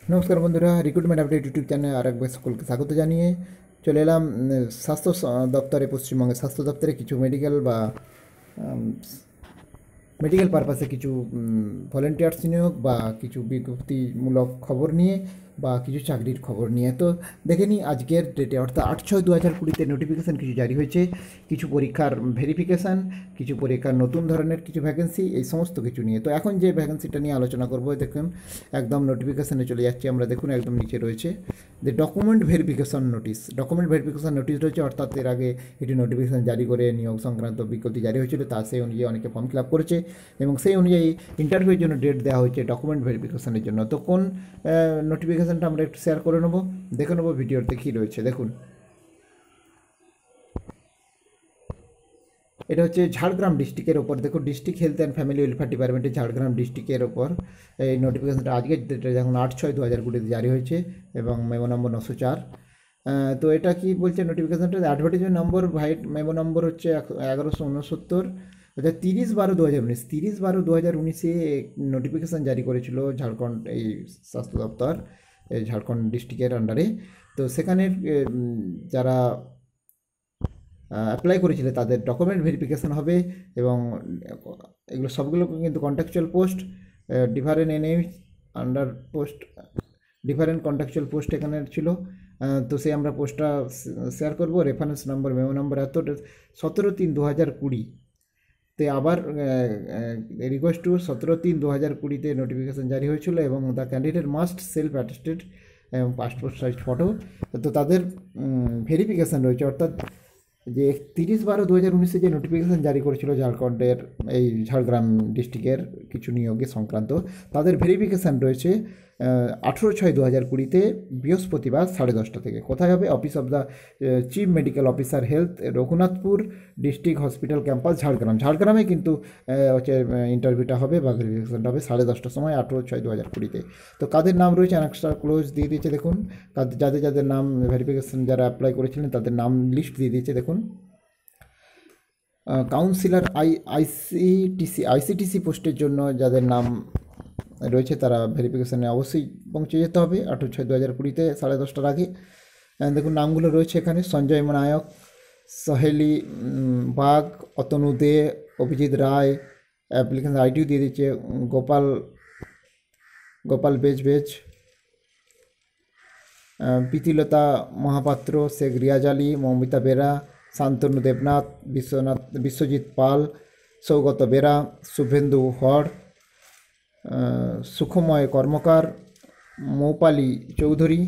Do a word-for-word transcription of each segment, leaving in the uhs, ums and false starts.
নমস্কার বন্ধুরা, recruitment update YouTube চ্যানেলে আর একবার সকলকে স্বাগত জানিয়ে চলে এলাম উম, স্বাস্থ্য স- দপ্তরে, পশ্চিমবঙ্গের স্বাস্থ্য দপ্তরে কিছু মেডিকেল বা মেডিকেল পারপাসে কিছু ভলেন্টিয়ার্স নিয়োগ বা কিছু বিজ্ঞপ্তিমূলক খবর নিয়ে বা কিছু চাকরির খবর নিয়ে। তো দেখে নিই আজকের ডেটে, অর্থাৎ আট ছয় দু হাজার কুড়িতে নোটিফিকেশান কিছু জারি হয়েছে, কিছু পরীক্ষার ভেরিফিকেশান, কিছু পরীক্ষার নতুন ধরনের কিছু ভ্যাকেন্সি, এই সমস্ত কিছু নিয়ে। তো এখন যে ভ্যাকেন্সিটা নিয়ে আলোচনা করবো, দেখুন একদম নোটিফিকেশানে চলে যাচ্ছি আমরা। দেখুন একদম নিচে রয়েছে যে document verification notice. Document verification notice রয়েছে, অর্থাৎ এর আগে এটি নোটিফিকেশন জারি করে নিয়োগ সংক্রান্ত বিজ্ঞপ্তি জারি হয়েছিল, তার সেই অনুযায়ী অনেকে ফর্ম ফিল আপ করেছে এবং সেই অনুযায়ী ইন্টারভিউর জন্য ডেট দেওয়া হয়েছে ডকুমেন্ট ভেরিফিকেশনের জন্য। তো কোন নোটিফিকেশনটা আমরা একটু শেয়ার করে নেবো, দেখে নেবো ভিডিওতে কী রয়েছে। দেখুন, এটা হচ্ছে ঝাড়গ্রাম ডিস্ট্রিক্টের ওপর। দেখুন, district health and family welfare ডিপার্টমেন্টের ঝাড়গ্রাম ডিস্ট্রিক্টের ওপর এই নোটিফিকেশনটা আজকের ডেটে যখন আট ছয় দু হাজার কুড়িতে জারি হয়েছে এবং মেমো নম্বর নশো চার। তো এটা কি বলছে নোটিফিকেশনটা, advertisement number vide memo number হচ্ছে এগারোশো উনসত্তর, অর্থাৎ তিরিশ বারো দু হাজার উনিশ তিরিশ বারো দু হাজার উনিশে নোটিফিকেশান জারি করেছিল ঝাড়খণ্ড এই স্বাস্থ্য দপ্তর, এই ঝাড়খণ্ড ডিস্ট্রিক্টের আন্ডারে। তো সেখানে উম, যারা অ্যাপ্লাই করেছিলে তাদের ডকুমেন্ট ভেরিফিকেশান হবে এবং এগুলো সবগুলো কিন্তু contractual post, different NM under post, different contractual post এখানে ছিল। আহ, তো সেই আমরা পোস্টটা শেয়ার করবো। রেফারেন্স নাম্বার মেমো নাম্বার এত সতেরো তিন দু হাজার কুড়ি তে আবার রিকোয়েস্ট টু সতেরো তিন দু হাজার কুড়িতে নোটিফিকেশান জারি হয়েছিল এবং the candidate must self attested এবং পাসপোর্ট সাইজ ফটো। তো তাদের ভেরিফিকেশান রয়েছে, অর্থাৎ যে তিরিশ বারো দু হাজার উনিশে যে নোটিফিকেশান জারি করেছিল ঝাড়খণ্ডের এই ঝাড়গ্রাম ডিস্ট্রিক্টের কিছু নিয়োগে সংক্রান্ত, তাদের ভেরিফিকেশান রয়েছে আঠেরো ছয় দু হাজার কুড়িতে বৃহস্পতিবার সাড়ে দশটা থেকে। কোথায় হবে? Office of the chief medical officer health, Raghunathpur district hospital campus, Jhargram. ঝাড়গ্রামে কিন্তু আহ, হচ্ছে ইন্টারভিউটা হবে বা ভেরিফিকেশানটা হবে সাড়ে দশটার সময় আঠেরো ছয় দু হাজার কুড়িতে। তো কাদের নাম রয়েছে অ্যানেক্সটা ক্লোজ দিয়ে দিয়েছে। দেখুন কাদের যাদের যাদের নাম ভেরিফিকেশান যারা অ্যাপ্লাই করেছিলেন তাদের নাম লিস্ট দিয়ে দিয়েছে। দেখুন, কাউন্সিলর আই আইসিটিসি আইসিটিসি পোস্টের জন্য যাদের নাম রয়েছে তারা ভেরিফিকেশানে অবশ্যই পৌঁছে যেতে হবে আঠেরো ছয় দু হাজার কুড়িতে সাড়ে দশটার আগে। আহ, দেখুন নামগুলো রয়েছে এখানে: সঞ্জয় নায়ক, সহেলি উম, বাগ, অতনু দে, অভিজিৎ রায়। অ্যাপ্লিকেশন আইডিও দিয়ে দিচ্ছে গোপাল গোপাল বেজ বেজ, আহ, প্রীতিলতা মহাপাত্র, শেখ রিয়াজ আলী, মৌমিতা বেরা, শান্তনু দেবনাথ, বিশ্বনাথ বিশ্বজিৎ পাল, সৌগত বেরা, শুভেন্দু হর, আহ, সুখময় কর্মকার, মৌপালি চৌধুরী,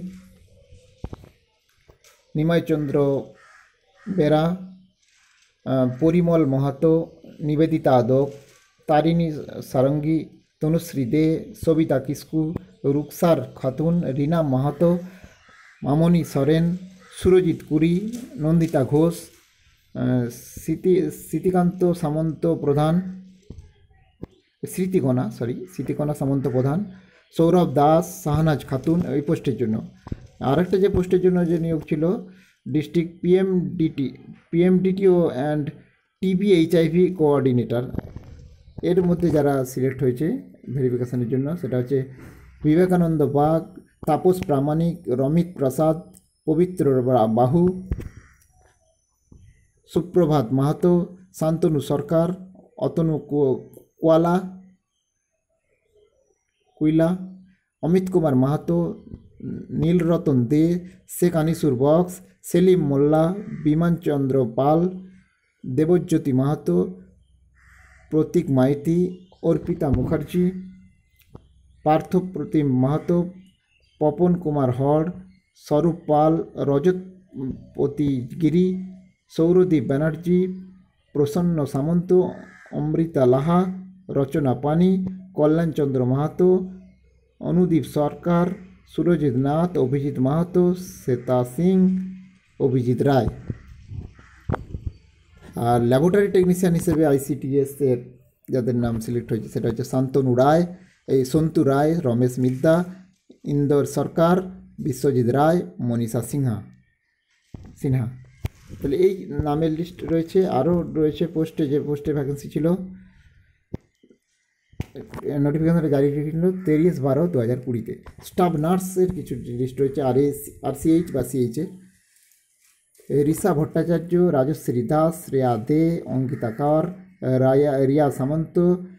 নিমাইচন্দ্র বেরা, আহ, পরিমল মাহাতো, নিবেদিতা আদক, তারিণী সারঙ্গী, তনুশ্রী দে, সবিতা কিস্কু, রুকসার খাতুন, রীনা মাহাতো, মামনি সরেন, সুরজিৎ কুরি, নন্দিতা ঘোষ, আহ, স্মৃতি স্মৃতিকান্ত সামন্ত প্রধান, স্মৃতিকণা সরি স্মৃতিকণা সামন্ত প্রধান, সৌরভ দাস, শাহনাজ খাতুন এই পোস্টের জন্য। আরেকটা যে পোস্টের জন্য যে নিয়োগ ছিল, ডিস্ট্রিক্ট পিএমডিটি পিএমডিটিও অ্যান্ড টিবি এইচআইভি কোঅর্ডিনেটর, এর মধ্যে যারা সিলেক্ট হয়েছে ভেরিফিকেশনের জন্য সেটা হচ্ছে বিবেকানন্দ বাগ, তাপস প্রামাণিক, রমিত প্রসাদ, পবিত্র বাহু, সুপ্রভাত মাহাতো, শান্তনু সরকার, অতনু কোয়ালা কুইলা, অমিত কুমার মাহাতো, নীলরতন দে, শেখ আনিসুর বক্স, সেলিম মোল্লা, বিমানচন্দ্র পাল, দেবজ্যোতি মাহাতো, প্রতীক মাইতি, অর্পিতা মুখার্জি, পার্থপ্রতিম মাহাতো, পপন কুমার হর, স্বরূপ পাল, রজতপতি গিরি, সৌরদীপ ব্যানার্জি, প্রসন্ন সামন্ত, অমৃতা লাহা, রচনা পানি, কল্যাণচন্দ্র মাহাতো, অনুদীপ সরকার, সুরজিৎ নাথ, অভিজিৎ মাহাতো, শ্বেতা সিং, অভিজিৎ রায়। আর ল্যাবরেটরি টেকনিশিয়ান হিসেবে আইসিটিএস এর যাদের নাম সিলেক্ট হয়েছে সেটা হচ্ছে শান্তনু রায়, এই সন্তু রায়, রমেশ মিদ্দা, ইন্দর সরকার, বিশ্বজিৎ রায়, মনীষা সিনহা সিনহা তাহলে এই নামের লিস্ট রয়েছে। আরও রয়েছে পোস্টে, যে পোস্টে ভ্যাকেন্সি ছিল নোটিফিকেশনটা জারি করেছিল তিরিশ বারো দু হাজার কুড়িতে। স্টাফ নার্সের কিছু লিস্ট রয়েছে আর এস আর সিএইচ বা সিএইচে। রিসা ভট্টাচার্য, রাজশ্রী দাস, শ্রেয়া দে, অঙ্কিতা কর, রায়া রিয়া সামন্ত,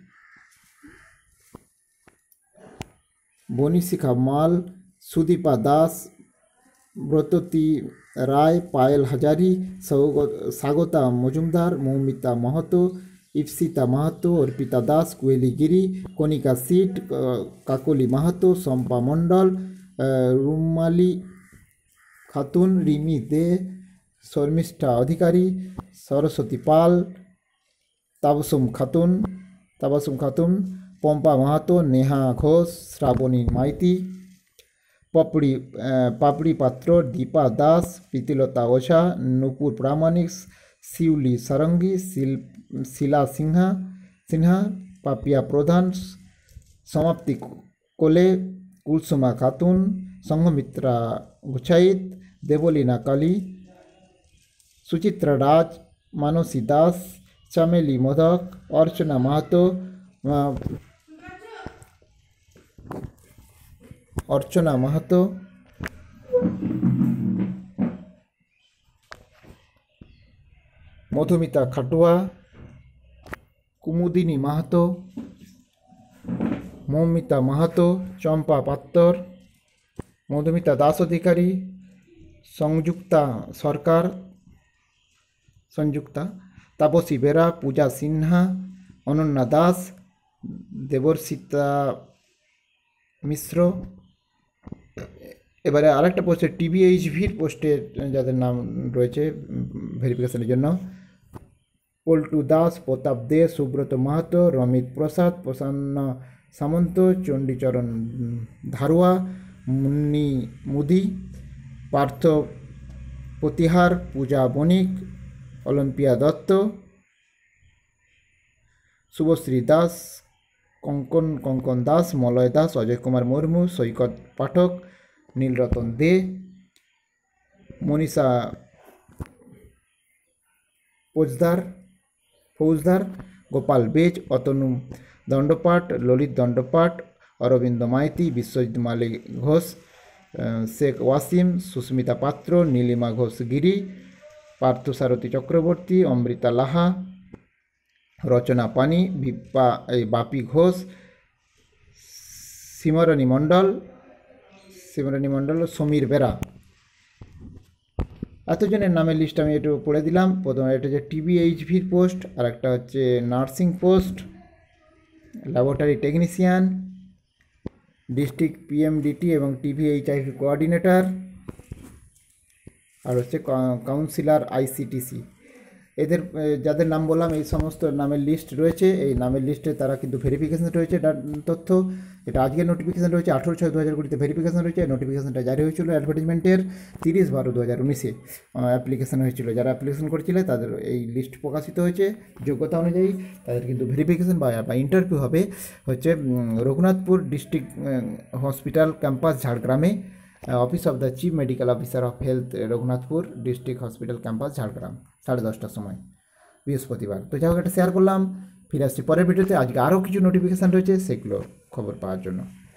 বনিশিখা মাল, সুদীপা দাস, ব্রততী রায়, পায়েল হাজারি, স্বাগতা মজুমদার, মৌমিতা মাহাতো, ইপসিতা মাহাতো, অর্পিতা দাস, কুয়েলি গিরি, কণিকা সিট, কাকলি মাহাতো, শম্পা মণ্ডল, রুমালি খাতুন, রিমি দে, শর্মিষ্ঠা অধিকারী, সরস্বতী পাল, তাবসুম খাতুন তাবাসুম খাতুন, পম্পা মাহাতো, নেহা ঘোষ, শ্রাবণী মাইতি, পপড়ি পাপড়ি পাত্র, দীপা দাস, প্রীতিলতা ওঝা, নুপুর প্রামাণিক, শিউলি সারঙ্গী, শিল শিলা সিনহা সিনহা পাপিয়া প্রধান, সমাপ্তি কোলে, কুলসুমা খাতুন, সংঘমিত্রা গুছাইত, দেবলীনা কালী, সুচিত্রা রাজ, মানসী দাস, চামেলি মোদক, অর্চনা মাহাতো, অর্চনা মাহাতো, মধুমিতা খাটুয়া, কুমুদিনী মাহাতো, মৌমিতা মাহাতো, চম্পা পাত্তর, মধুমিতা দাস অধিকারী, সংযুক্তা সরকার সংযুক্তা তাপসী বেরা, পূজা সিনহা, অনন্যা দাস, দেবর্ষিতা মিশ্র। এবারে আরেকটা পোস্টে টিবিএইচভির পোস্টে যাদের নাম রয়েছে ভেরিফিকেশনের জন্য: পল্টু দাস, প্রতাপ দে, সুব্রত মাহাতো, রমিত প্রসাদ, প্রসন্ন সামন্ত, চণ্ডীচরণ ধারুয়া, মুন্নি মুদি, পার্থ প্রতিহার, পূজা বণিক, অলিম্পিয়া দত্ত, শুভশ্রী দাস, কঙ্কন কঙ্কন দাস, মলয় দাস, অজয় কুমার মুর্মু, সৈকত পাঠক, নীলরতন দে, মনীষা ফৌজদার ফৌজদার গোপাল বেজ, অতনু দণ্ডপাট, ললিত দণ্ডপাট, অরবিন্দ মাইতি, বিশ্বজিৎ মালিক ঘোষ, শেখ ওয়াসিম, সুস্মিতা পাত্র, নীলিমা ঘোষ গিরি, পার্থসারথী চক্রবর্তী, অমৃতা লাহা, রচনা পানি, বিপা এই বাপি ঘোষ, সিমরণী মণ্ডল সিমরণী মণ্ডল সমীর বেরা। এতজনের নামের লিস্ট আমি একটু পড়ে দিলাম। প্রথমে এটা হচ্ছে টিবিএইচভির পোস্ট, আর একটা হচ্ছে nursing post, laboratory technician, district PMDT এবং টিভিএইচআইভি কোঅর্ডিনেটর, আর হচ্ছে কাউন্সিলর আইসিটিসি। এদের যাদের নাম বললাম এই সমস্ত নামের লিস্ট রয়েছে। এই নামের লিস্টে তারা কিন্তু ভেরিফিকেশন রয়েছে এটার তথ্য। এটা আজকের নোটিফিকেশান রয়েছে আঠেরো ছয় দু হাজার কুড়িতে ভেরিফিকেশান রয়েছে। নোটিফিকেশানটা জারি হয়েছিল অ্যাডভার্টাইজমেন্টের তিরিশ বারো দু হাজার উনিশে অ্যাপ্লিকেশান হয়েছিল। যারা অ্যাপ্লিকেশন করেছিলে তাদের এই লিস্ট প্রকাশিত হয়েছে। যোগ্যতা অনুযায়ী তাদের কিন্তু ভেরিফিকেশান বা বা ইন্টারভিউ হবে হচ্ছে রঘুনাথপুর ডিস্ট্রিক্ট হসপিটাল ক্যাম্পাস ঝাড়গ্রামে, office of the chief medical officer of health Raghunathpur district hospital campus Jhargram, সাড়ে দশটার সময় বৃহস্পতিবার। তো যাই হোক, এটা শেয়ার করলাম। ফিরে আসছি পরের ভিডিওতে। আজকে আরও কিছু নোটিফিকেশান রয়েছে, সেগুলো খবর পাওয়ার জন্য।